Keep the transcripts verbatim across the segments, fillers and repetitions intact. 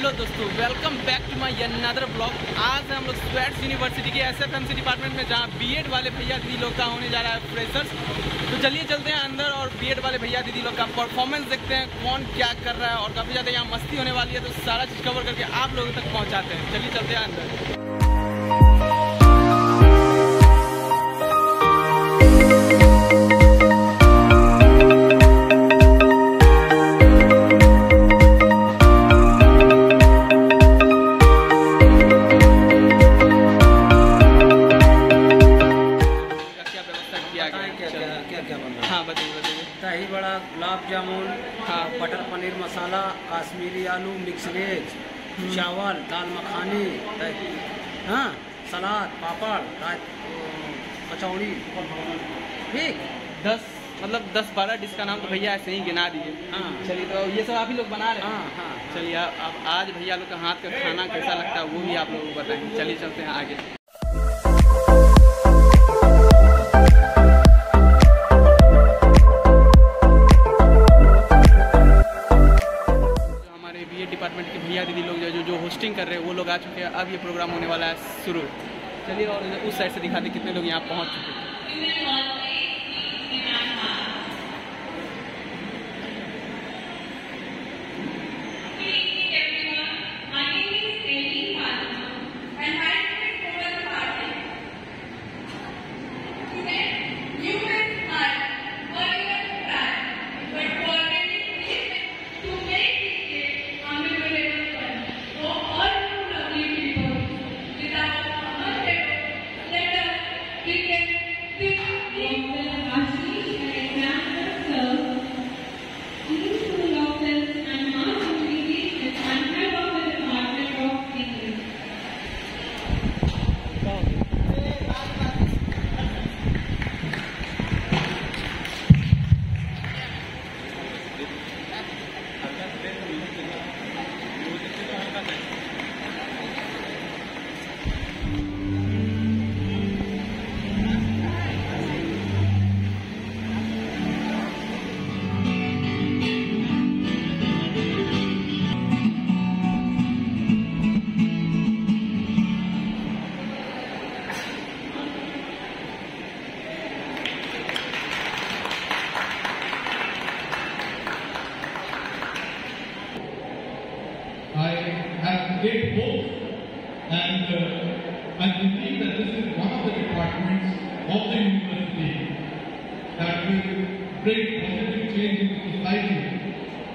Hello दोस्तों, welcome back to my another blog. आज हम लोग स्वेट्स यूनिवर्सिटी के एसएफएमसी डिपार्टमेंट में, जहाँ बीएड वाले भैया दीदी लोग का होने जा रहा है फ्रेशर्स। तो चलिए चलते हैं अंदर और बीएड वाले भैया दीदी लोग का परफॉर्मेंस देखते हैं, कौन क्या कर रहा है। और काफ़ी ज़्यादा यहाँ मस्ती होने वाली है, तो सारा चीज़ कवर करके आप लोगों तक पहुँचाते हैं। चलिए चलते हैं अंदर। हाँ बताइए बताइए। दही बड़ा, गुलाब जामुन, हाँ, बटर पनीर मसाला, काश्मीरी आलू, मिक्स वेज, चावल, दाल मखानी, हाँ, सलाद, पापड़, कचौड़ी, ठीक। दस मतलब दस बारह डिश का नाम तो भैया ऐसे ही गिना दीजिए। हाँ चलिए, तो ये सब आप ही लोग बना रहे हैं? हाँ हाँ। चलिए, अब आज भैया लोग का हाथ का खाना कैसा लगता है वो भी आप लोगों को बताएंगे। चलिए चलते हैं आगे। डिपार्टमेंट के भैया दीदी लोग जो जो होस्टिंग कर रहे हैं वो लोग आ चुके हैं। अब ये प्रोग्राम होने वाला है शुरू। चलिए और उस साइड से दिखाते कितने लोग यहाँ पहुँच चुके हैं। I have great hopes and uh, I believe that this is one of the departments of the university that will bring positive change in society.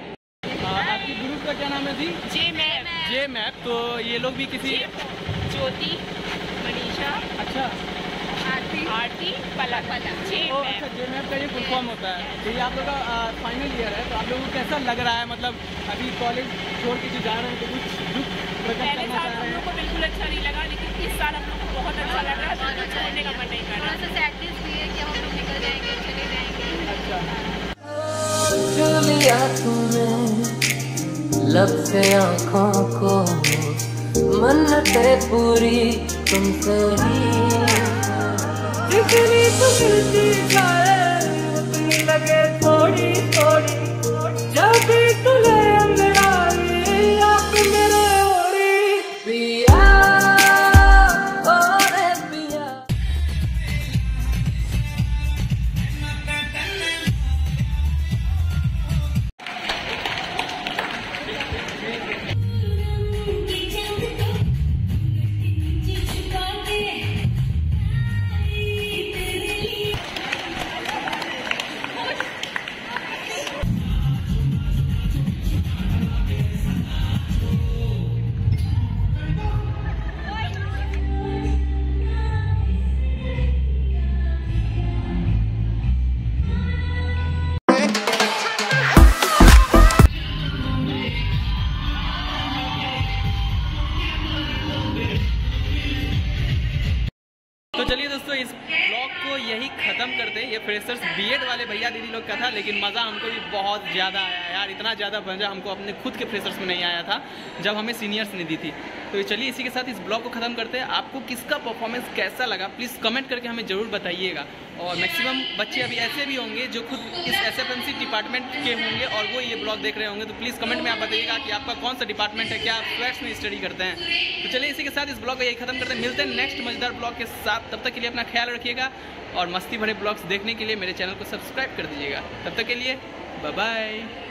आपके ग्रुप का क्या नाम है जी? जे मैप। जे मैप। तो ये लोग भी किसी ज्योति, मनीषा, अच्छा, आरती, आरती, पलक, पलक, जे मैप। अच्छा, जे मैप का ये फुल फॉर्म होता है। तो ये आप लोग का फाइनल ईयर है, तो आप लोगों को कैसा लग रहा है? मतलब अभी कॉलेज छोड़ के जो जा रहे हैं तो कुछ दुख प्रकट पहले करना साल चाह हम रहे लोग हैं? को बिल्कुल अच्छा नहीं लगा, लेकिन इस साल हम लोग को बहुत अच्छा लग रहा है, तो छोड़ने का मन नहीं कर रहा। थोड़ा सा सैडनेस भी है कि हम लोग निकल जाएंगे, चले जाएंगे। अच्छा, छू लिया तूने लब से आँखों को, मन्नतें पूरी तुमसे ही। जितनी तू मिलती जाए उतनी लगे थोड़ी थोड़ी, जब भी तुझे अंगड़ाई आप मेरे ओरी पिया, ओरे पिया। फ्रेशर्स बीएड वाले भैया दीदी लोग का था, लेकिन मज़ा हमको भी बहुत ज़्यादा आया यार। इतना ज़्यादा मज़ा हमको अपने खुद के फ्रेशर्स में नहीं आया था जब हमें सीनियर्स ने दी थी। तो चलिए इसी के साथ इस ब्लॉग को ख़त्म करते हैं। आपको किसका परफॉर्मेंस कैसा लगा प्लीज़ कमेंट करके हमें ज़रूर बताइएगा। और मैक्सिमम बच्चे अभी ऐसे भी होंगे जो खुद इस एसएफएमसी डिपार्टमेंट के होंगे और वो ये ब्लॉग देख रहे होंगे, तो प्लीज़ कमेंट में आप बताइएगा कि आपका कौन सा डिपार्टमेंट है, क्या आप स्वेट्स में स्टडी करते हैं। तो चलिए इसी के साथ इस ब्लॉग को यही खत्म करते हैं। मिलते हैं नेक्स्ट मजेदार ब्लॉग के साथ। तब तक के लिए अपना ख्याल रखिएगा और मस्ती भरे ब्लॉग्स देखने के लिए मेरे चैनल को सब्सक्राइब कर दीजिएगा। तब तक के लिए बाय बाय।